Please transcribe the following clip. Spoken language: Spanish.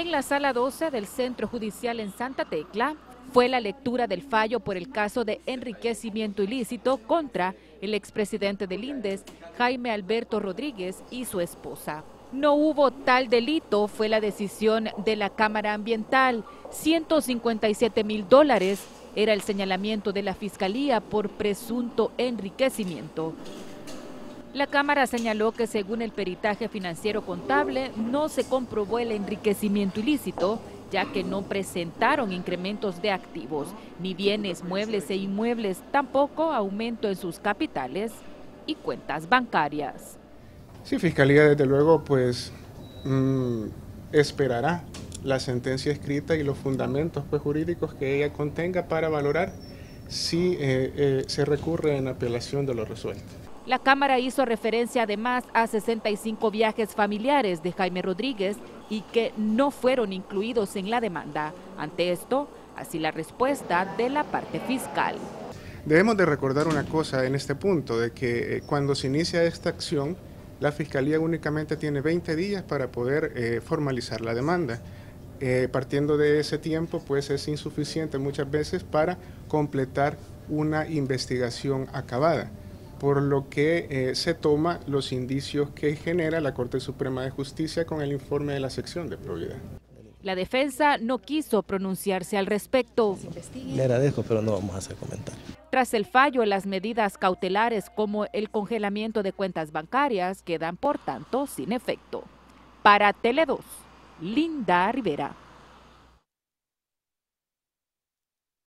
En la Sala 12 del Centro Judicial en Santa Tecla fue la lectura del fallo por el caso de enriquecimiento ilícito contra el expresidente del INDES, Jaime Alberto Rodríguez, y su esposa. No hubo tal delito, fue la decisión de la Cámara Ambiental. $157,000 era el señalamiento de la Fiscalía por presunto enriquecimiento. La Cámara señaló que según el peritaje financiero contable no se comprobó el enriquecimiento ilícito, ya que no presentaron incrementos de activos, ni bienes muebles e inmuebles, tampoco aumento en sus capitales y cuentas bancarias. Sí, Fiscalía desde luego pues esperará la sentencia escrita y los fundamentos jurídicos que ella contenga para valorar si se recurre en apelación de lo resuelto. La Cámara hizo referencia además a 65 viajes familiares de Jaime Rodríguez y que no fueron incluidos en la demanda. Ante esto, así la respuesta de la parte fiscal. Debemos de recordar una cosa en este punto, de que cuando se inicia esta acción, la Fiscalía únicamente tiene 20 días para poder formalizar la demanda. Partiendo de ese tiempo, pues es insuficiente muchas veces para completar una investigación acabada, por lo que se toma los indicios que genera la Corte Suprema de Justicia con el informe de la sección de probidad. La defensa no quiso pronunciarse al respecto. Le agradezco, pero no vamos a hacer comentarios. Tras el fallo, las medidas cautelares como el congelamiento de cuentas bancarias quedan, por tanto, sin efecto. Para Tele 2, Linda Rivera.